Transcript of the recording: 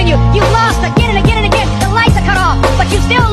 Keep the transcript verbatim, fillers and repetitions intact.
you. You've lost again and again and again. The lights are cut off, but you still